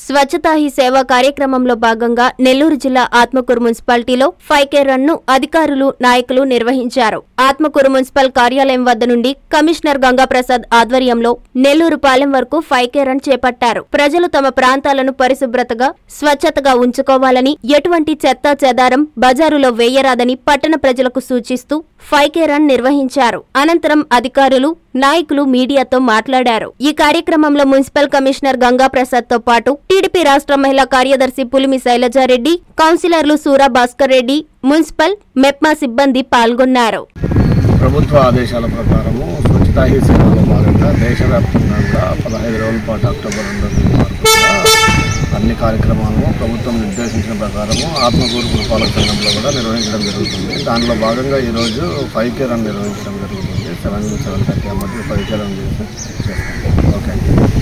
స్వచ్ఛతా he సేవ కార్యక్రమంలో భాగంగా నెల్లూరు జిల్లా ఆత్మకూరు మున్సిపాలిటీలో 5K రన్ ను అధికారులు నాయకులు నిర్వహించారు. ఆత్మకూరు మున్సిపల్ కార్యాలయం వద్ద నుండి కమిషనర్ గంగాప్రసాద్ ఆధ్వర్యంలో నెల్లూరు పాలెం వరకు 5K రన్ చేపట్టారు. ప్రజలు తమ ప్రాంతాలను పరిశుభ్రతగా స్వచ్ఛతగా ఉంచుకోవాలని, ఎటువంటి చెత్త చెదారం బజారులో వేయరాదని పట్టణ ప్రజలకు సూచిస్తూ 5K రన్ నిర్వహించారు. అనంతరం అధికారులు నాయకులు మీడియాతో మాట్లాడారు. ఈ కార్యక్రమంలో మున్సిపల్ కమిషనర్ గంగాప్రసాద్ తో పాటు టీడీపీ రాష్ట్ర మహిళా కార్యదర్శి పులిమి శైలజారెడ్డి, కౌన్సిలర్లు సూరా భాస్కర్ రెడ్డి, మున్సిపల్ మెప్మా సిబ్బంది పాల్గొన్నారు. ప్రభుత్వ ఆదేశాల ప్రకారము స్వచ్ఛతా హీ సేవలో భాగంగా దేశవ్యాప్తంగా 15 రోజుల పాటు అక్టోబర్ 2 అన్ని కార్యక్రమాలను ప్రభుత్వం నిర్దేశించిన ప్రకారము ఆత్మకూరు పురపాలక సంఘంలో కూడా నిర్వహించడం జరుగుతుంది. దానిలో భాగంగా ఈరోజు 5K రన్ నిర్వహించడం జరుగుతుంది. 7-7:30 మధ్య 5K రన్ చేస్తాం. ఓకే.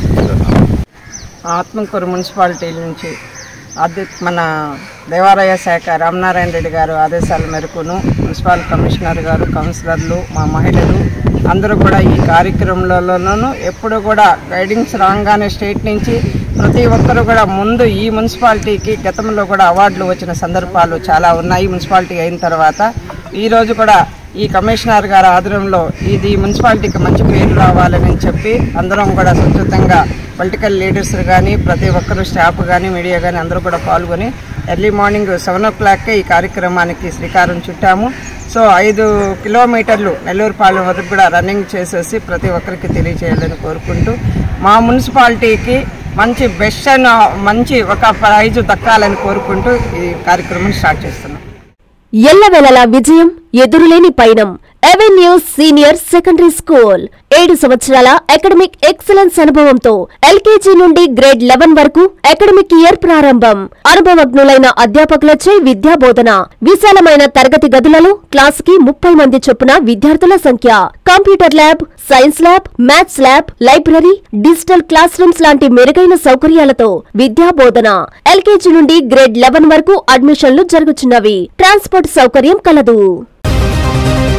ఆత్మకూరు మున్సిపాలిటీ నుంచి మన దేవాలయ శాఖ రామనారాయణ రెడ్డి గారు ఆదేశాల మేరకును మున్సిపల్ కమిషనర్ గారు, కౌన్సిలర్లు, మా మహిళలు అందరూ కూడా ఈ కార్యక్రమంలోనూ ఎప్పుడు కూడా గైడింగ్స్ రాగానే స్టేట్ నుంచి ప్రతి ఒక్కరు కూడా ముందు ఈ మున్సిపాలిటీకి గతంలో కూడా అవార్డులు వచ్చిన సందర్భాలు చాలా ఉన్నాయి. మున్సిపాలిటీ అయిన తర్వాత ఈరోజు కూడా ఈ కమిషనర్ గారి ఆధ్వర్యంలో ఇది మున్సిపాలిటీకి మంచి పేరు రావాలని చెప్పి అందరం కూడా స్వచ్ఛతంగా పొలిటికల్ లీడర్స్ కానీ, ప్రతి ఒక్కరు స్టాఫ్ కానీ, మీడియా కానీ అందరూ కూడా పాల్గొని ఎర్లీ మార్నింగ్ 7 o'clock ఈ కార్యక్రమానికి శ్రీకారం చుట్టాము. సో 5 కిలోమీటర్లు నెల్లూరు పాలెం వరకు కూడా రన్నింగ్ చేసేసి ప్రతి ఒక్కరికి తెలియజేయాలని కోరుకుంటూ మా మున్సిపాలిటీకి మంచి ఒక ప్రైజు దక్కాలని కోరుకుంటూ ఈ కార్యక్రమం స్టార్ట్ చేస్తున్నాం. ఎల్లవేళలా విజయం, ఎదురులేని పయనం. అవెన్యూస్ సీనియర్ సెకండరీ స్కూల్ 7 సంవత్సరాల అకాడమిక్ ఎక్సలెన్స్ అనుభవంతో ఎల్కేజీ నుండి గ్రేడ్ 11 వరకు అకాడమిక్ ఇయర్ ప్రారంభం. అనుభవజ్ఞులైన అధ్యాపకులచే విద్యా బోధన. విశాలమైన తరగతి గదులలో క్లాస్ కి 30 మంది చొప్పున విద్యార్థుల సంఖ్య. Computer lab, science lab, maths lab, library, digital class rooms లాంటి మెరుగైన సౌకర్యాలతో విద్యా బోధన. ఎల్కేజీ నుండి గ్రేడ్ 11 వరకు అడ్మిషన్లు జరుగుతున్నవి. ట్రాన్స్పోర్ట్ సౌకర్యం కలదు.